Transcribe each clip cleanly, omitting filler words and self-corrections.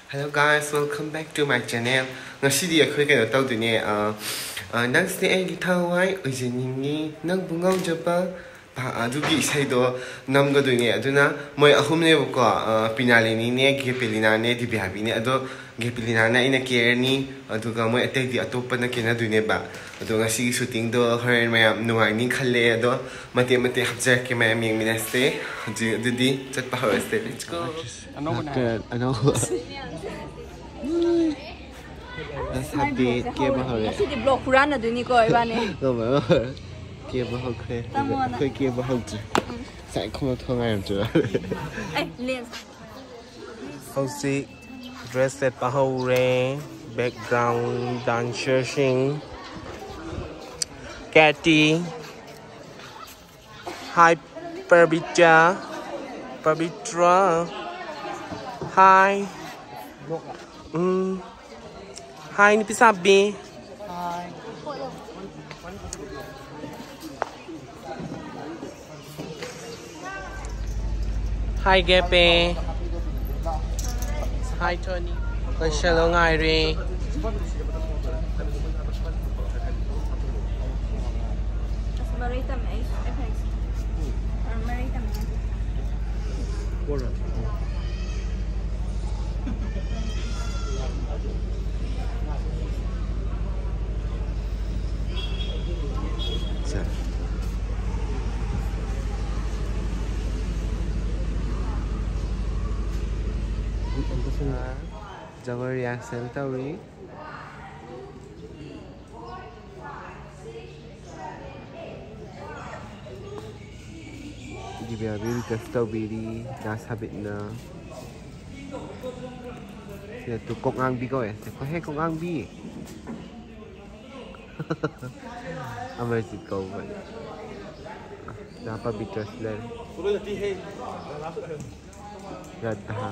Hello guys, welcome back to my channel. Ngasi ako'y kaya tawdune nangse ay githawai ujeningi nang bungaw japa pa adugi isaido namgadune aduna moi ahumne ko pinalini ne gepelina ne dibihabi ne ado gepelina na ina kerni aduga moi atai di atopa na kena dune ba ado ngasi shooting do her mayam nuwani khalle ado mate habjar ke mayam yeng minaste didi chat pa haste let's go ano Let's have the game of it. The block run at the Nico Ivani. No, game of okay. Quick game of hope. Say, come on, I am to it. Hosey dressed at Bahore, background dancing. Catty. Hi, Parbitra. Hi. Hi, Nipisabi. Hi. Hi, Gepe. Hi, Tony. Hi, Shalom, Iri. Marita May. Marita May. Jangan reaction tahu di biar biri kasih biri gas habis na saya tu kok angbi kau ya saya kau kok angbi amai si kau kan dapat bicara selain Radha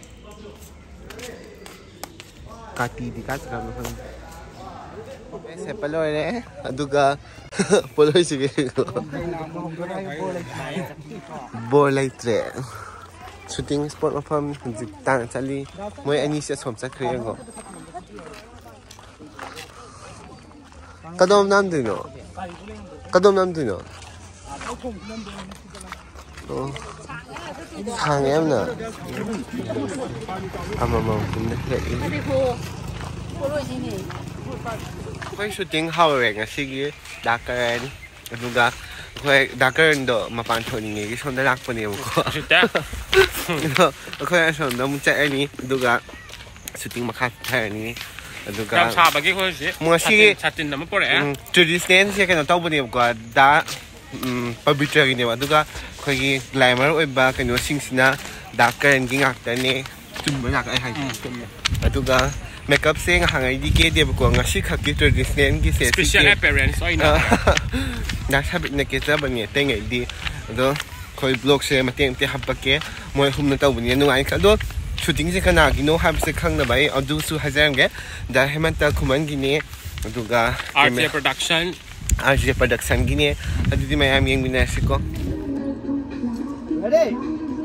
Kati di kas kami kan saya peluh ni aduga peluh sih boleh tre shooting spot macam tang cali moi ani sia somsa kaya ko kadom nam dino oh hàng em nè mà cũng được đấy quay shooting hao về ngày xưa đã cái juga quay đã cái đó mà bạn thôi những cái son đã lạc vào nhiều quá quay son đó muốn chạy này juga shooting mà khác thế này juga sao bà kia thôi chứ mua xí satin nằm ở đây traditional xí cái nó tao bên nhiều quá đã pabitra gini wa juga koi glamour oi ba kano singsina darker and ging actor ne tumba nak ai hai aduga makeup sing hangai di ke de ko ngasi khaki traditional gi se special appearance oi na na sabit na ke sa bani tengai di do koi blog se mateng te habake moi hum na taw bani nu ai ka do shooting se kana gi no ham se khang na bai adu su hazam ge da hemanta khuman gi ne aduga RJ production gini ada di Miami yang binasi ko. Ready?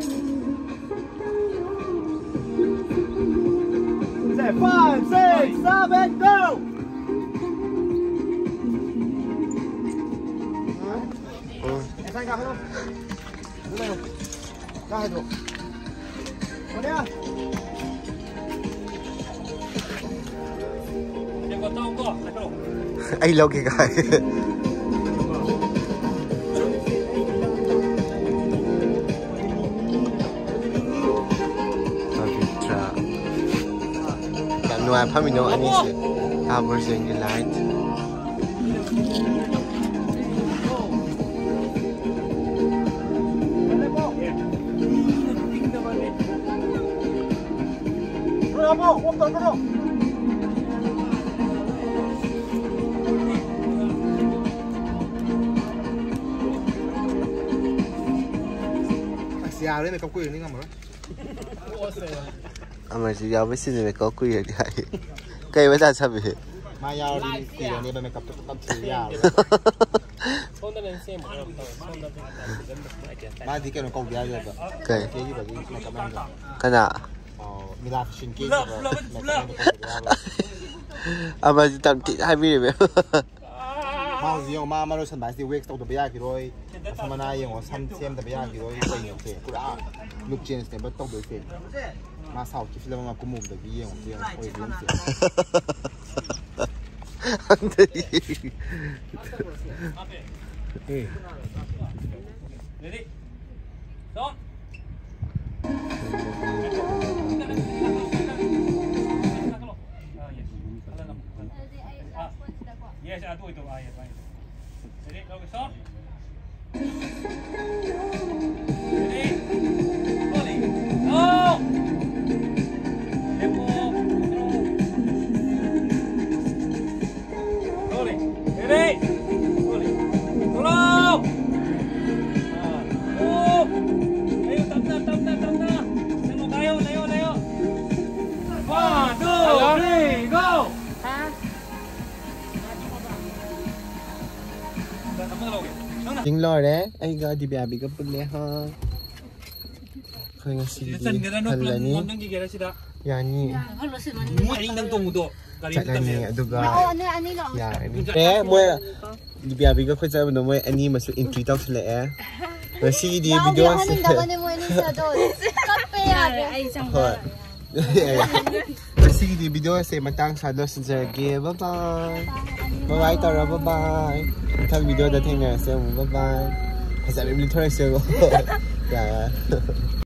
Say 5, 6, 7, go! Sang cả không? Đúng rồi. Ra hết rồi. Vào đây à? Đừng có tao có, phải không? Ai lâu kìa cái Pavitra Nuai pamino ani se Towers in the light Già đấy mày có quyền đấy không hả? Ama si yaw besi ni ko kuya di hai. Kay bata sabi. Mai yaw đi quyền này mày cặp tập sự già. Ba thì cái nó công việc rồi. Kay. Cái gì vậy? Mày cảm ơn. Kana มีลาฟิชินเกมเอามาทำที่ให้พี่เลยมาสิงมาเราฉันหมายสิเวกตัวตัวไปยากกี่ร้อยทำมานายยังว่าซ้ำเสียมตัวไปยากกี่ร้อยไปอย่างเสียกูละลูกเจนส์เนี่ยมันต้องโดยเสียมาสาวคิดแล้วมากุมมุมตัวยี่อย่างเสียโอ้ยเรื่องเสีย Ready? Stop. Yes, itu. Yes, baik. Ready? Go stop. Ready? Rolling. Go. Tempo. Rolling. Ready? Rolling. Slow. Ayo, tap na. Tengok tayo. 1, 2, 3, go. Jing lo đấy, anh gọi đi bè bị cái bún lẽ ha. Khơi ngay xí đi, hẳn là ní. Ya ní. Chắc là ní, đúng rồi. Ya ní. Bé, mua đi bè bị cái khơi ra nó mua anh ní mà sự intri tao sẽ lẽ. Rồi xí đi video sẽ. Rồi xí đi video sẽ mà tăng sao đó sẽ giờ kia. Bye bye. Bye bye tao rồi, bye bye. Thằng video đã thấy nè, xem bye bye. Hãy subscribe cho kênh Ghiền Mì Gõ để không bỏ lỡ những video hấp dẫn.